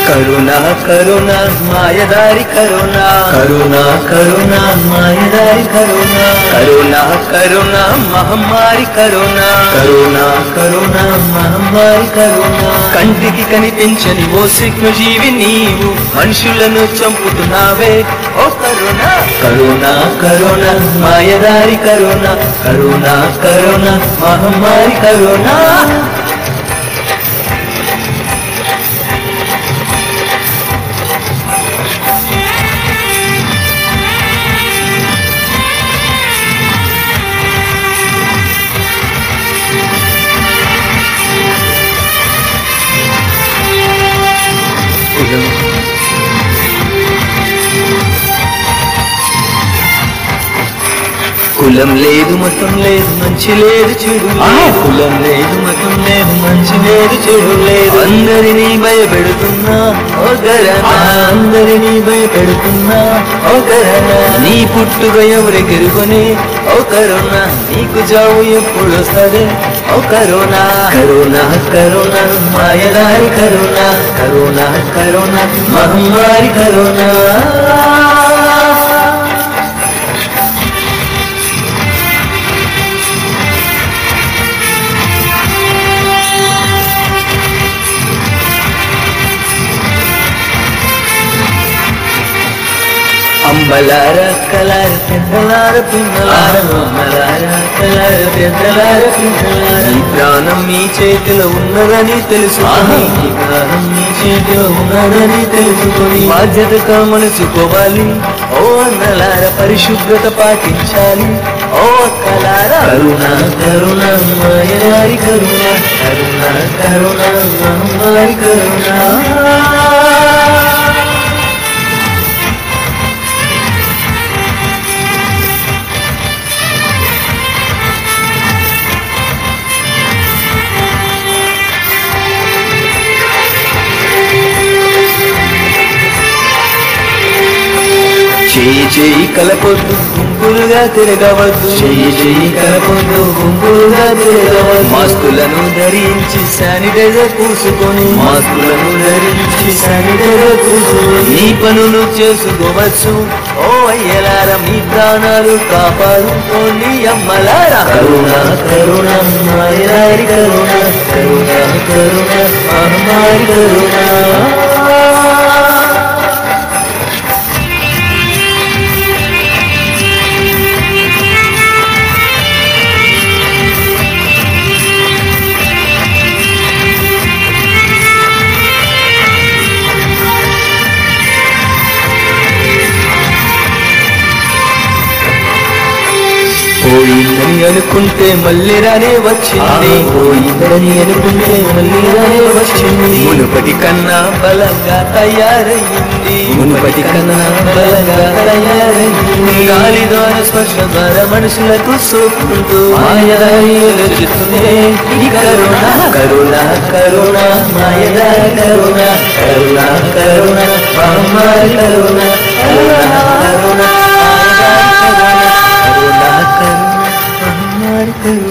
కరుణా కరుణా మాయదారి కరుణా కరుణా కరుణా మాయదారి కరుణా కరుణా కరుణా మహమ్మారి కరుణా కరుణా కరుణా మహమ్మారి కరుణా కంటికి కనిపించని ఓ సూక్ష్మజీవి నీవు మనుషులను చంపుతున్నావే ఓ కరుణా కరుణా కరుణా మాయదారి కరుణా కరుణా కరుణా మహమ్మారి కరుణా కులం లేదు మతం లేదు మంచి లేదు చెడు కులం లేదు మతం లేదు మంచి లేదు చెడు లేదు అందరినీ భయపెడుతున్నా ఓ కరుణా అందరినీ భయపెడుతున్నా ఓ కరుణా నీ పుట్టుక ఎవరెకెరుకొని ఓ కరుణా నీకు జావు ఎప్పుడు వస్తుంది ఓ కరుణా కరుణా కరుణా మాయదారి కరుణా కరుణా కరుణా మహమ్మారి కరుణా అమ్మలార కలార పెద్దలార పిన్నలార అమ్మలార కలార పెద్దలార పిన్నలార ఈ ప్రాణం మీ చేతిలో ఉన్నదని తెలుసుకొని ఈ ప్రాణం మీ చేతిలో ఉన్నదని తెలుసుకొని బాధ్యతగా మనసుకోవాలి ఓ అన్నలార పరిశుభ్రత పాటించాలి ఓ అక్కలార కరుణా కరుణా మాయదారి కరుణా కరుణా కరుణా మహమ్మారి కరుణా చేయి చేయి కలపొద్దు గుంపులుగా తిరగవద్దు చేయి చేయి కలపొద్దు గుంపులుగా తిరగవద్దు మాస్కులను ధరించి శానిటైజర్ పూసుకొని మాస్కులను ధరించి శానిటైజర్ పూసుకొని నీ పనులు చేసుకోవచ్చు ఓ అయ్యలార మీ ప్రాణాలు కాపాడుకోండి అమ్మలారా కరుణా కరుణా మాయదారి కరుణా కరుణా కరుణా మహమ్మారి కరుణా పోయిందని అనుకుంటే మళ్ళీ రానే వచ్చింది పోయిందని అనుకుంటే మళ్ళీ రానే వచ్చింది మునుపటి కన్నా బలంగా తయారయ్యింది మునుపటి కన్నా బలంగా తయారయ్యింది గాలి ద్వారా స్పర్శ ద్వారా మనుషులకు సోకుంటూ మాయదారిస్తున్నే ఈ కరుణా కరుణా కరుణా మాయదారి కరుణా కరుణా కరుణా మహమ్మారి కరుణా కరుణా కరుణా కరుణా కరుణా